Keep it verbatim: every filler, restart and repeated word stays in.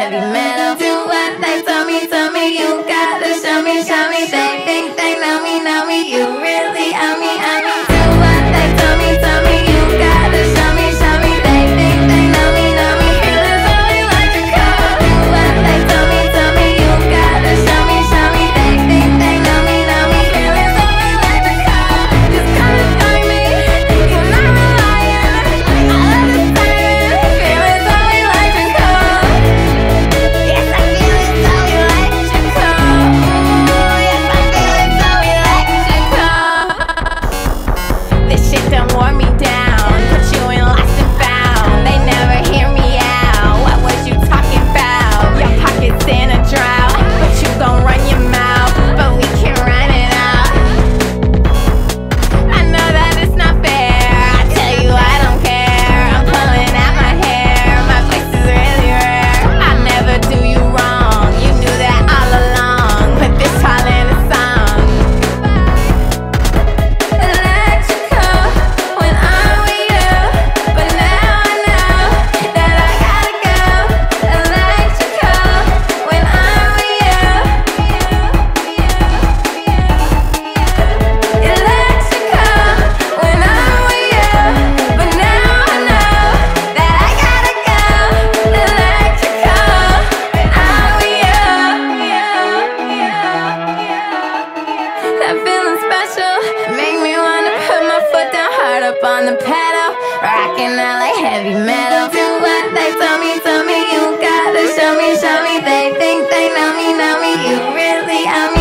heavy metal. Do what they tell me, tell me. You gotta show me, show me. They think they know me, know me. You really owe me, owe me. Do what they tell me, tell me. You gotta show me, show me. They think they know me, know me. Feeling so electrical. Do what they tell me, tell me. You gotta show me, show me. They think they know me, know me. Feeling so electrical. Just come and find me. You're not relying. I love the siren. Feeling so electrical. Yes, I feel it so electrical. Yes, I feel it so electrical. This shit done wore me down, put you in lost and found. They never hear me out. What was you talking about? Your pockets in a drought, but you gon' run your mouth, but we can run it out. I know that it's not fair. I tell you I don't care. I'm pulling out my hair. My voice is really rare. I never do you wrong. You knew that all along. Put this all in a song. Electrical when I'm with you, but now I know that I gotta go. Electrical when I'm with you. Electrical when I'm with you, but now I know that I gotta go. Electrical when I'm with you. That feeling special make me wanna put my foot down hard up on the pedal, rocking out like heavy metal. Do what they tell me, tell me. You gotta show me, show me. They think they know me, know me. You really owe me.